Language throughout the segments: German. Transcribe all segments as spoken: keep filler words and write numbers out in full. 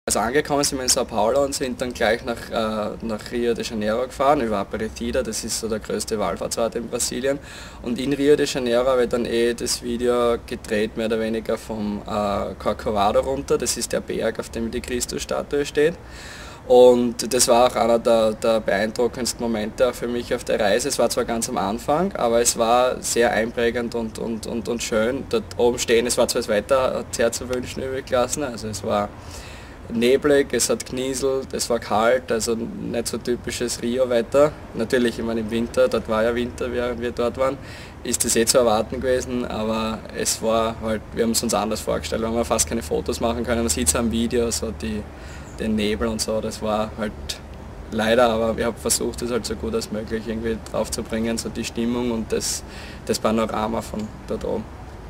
Also angekommen sind wir in Sao Paulo und sind dann gleich nach, äh, nach Rio de Janeiro gefahren, über Aparecida, das ist so der größte Wallfahrtsort in Brasilien. Und in Rio de Janeiro habe ich dann eh das Video gedreht, mehr oder weniger vom äh, Corcovado runter, das ist der Berg, auf dem die Christusstatue steht. Und das war auch einer der, der beeindruckendsten Momente für mich auf der Reise. Es war zwar ganz am Anfang, aber es war sehr einprägend und, und, und, und schön. Dort oben stehen, es war zwar das Wetter, hat sehr zu wünschen übrig gelassen, also es war neblig, es hat genieselt, es war kalt, also nicht so typisches Rio-Wetter. Natürlich, ich meine im Winter, dort war ja Winter, während wir dort waren, ist das eh zu erwarten gewesen, aber es war halt, wir haben es uns anders vorgestellt, wir haben fast keine Fotos machen können, man sieht es am Video, so die, den Nebel und so, das war halt leider, aber ich habe versucht, das halt so gut als möglich irgendwie drauf zu bringen, so die Stimmung und das, das Panorama von dort oben.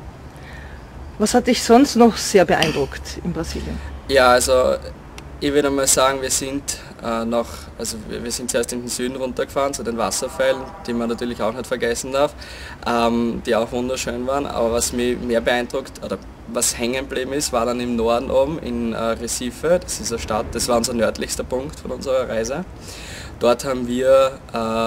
Was hat dich sonst noch sehr beeindruckt in Brasilien? Ja, also ich würde mal sagen, wir sind äh, noch, also wir, wir sind zuerst in den Süden runtergefahren, zu den Wasserfällen, die man natürlich auch nicht vergessen darf, ähm, die auch wunderschön waren. Aber was mich mehr beeindruckt, oder was hängen geblieben ist, war dann im Norden oben in äh, Recife, das ist eine Stadt, das war unser nördlichster Punkt von unserer Reise. Dort haben wir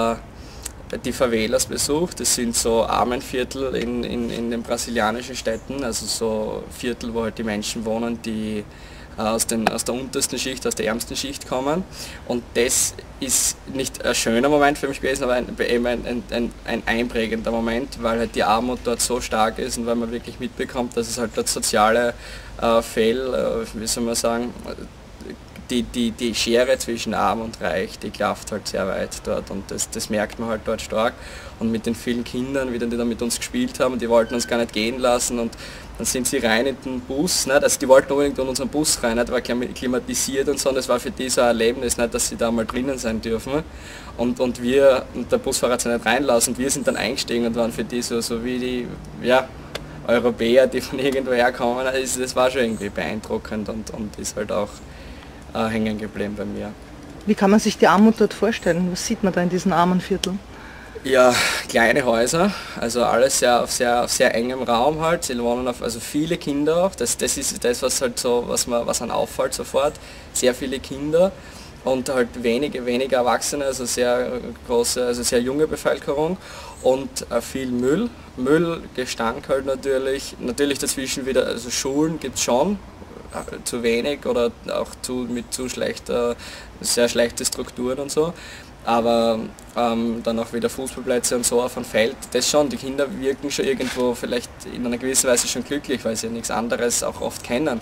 äh, die Favelas besucht, das sind so Armenviertel in, in, in den brasilianischen Städten, also so Viertel, wo halt die Menschen wohnen, die aus, den, aus der untersten Schicht, aus der ärmsten Schicht kommen. Und das ist nicht ein schöner Moment für mich gewesen, aber ein, eben ein, ein, ein einprägender Moment, weil halt die Armut dort so stark ist und weil man wirklich mitbekommt, dass es halt dort soziale äh, Fehl, äh, wie soll man sagen, die, die, die Schere zwischen Arm und Reich, die klafft halt sehr weit dort und das, das merkt man halt dort stark. Und mit den vielen Kindern, wie die da mit uns gespielt haben, die wollten uns gar nicht gehen lassen und dann sind sie rein in den Bus, nicht? Also die wollten unbedingt in unseren Bus rein, nicht? War klimatisiert und so, und das war für die so ein Erlebnis, nicht? Dass sie da mal drinnen sein dürfen. Und, und wir, und der Busfahrer hat sie nicht reinlassen, und wir sind dann eingestiegen und waren für die so, so wie die, ja, Europäer, die von irgendwo herkommen. Also das war schon irgendwie beeindruckend und, und ist halt auch äh, hängen geblieben bei mir. Wie kann man sich die Armut dort vorstellen? Was sieht man da in diesen armen Vierteln? Ja, kleine Häuser, also alles sehr auf sehr, auf sehr engem Raum halt. Sie wohnen auf, also viele Kinder auch. Das, das ist das, was halt so, was man, was an auffällt sofort. Sehr viele Kinder und halt wenige, wenige Erwachsene, also sehr große, also sehr junge Bevölkerung und äh, viel Müll. Müll, Gestank halt natürlich. Natürlich dazwischen wieder, also Schulen gibt es schon. Zu wenig oder auch zu, mit zu schlechter, sehr schlechte Strukturen und so. Aber ähm, dann auch wieder Fußballplätze und so auf dem Feld, das schon, die Kinder wirken schon irgendwo vielleicht in einer gewissen Weise schon glücklich, weil sie ja nichts anderes auch oft kennen.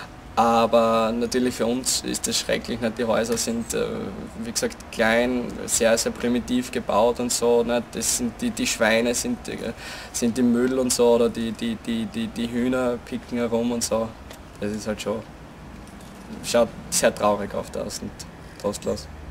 Aber natürlich für uns ist das schrecklich, nicht? Die Häuser sind, äh, wie gesagt, klein, sehr, sehr primitiv gebaut und so. Nicht? Das sind die, die Schweine sind, äh, sind im Müll und so, oder die, die, die, die, die Hühner picken herum und so. Das ist halt schon, schaut sehr traurig oft aus und trostlos.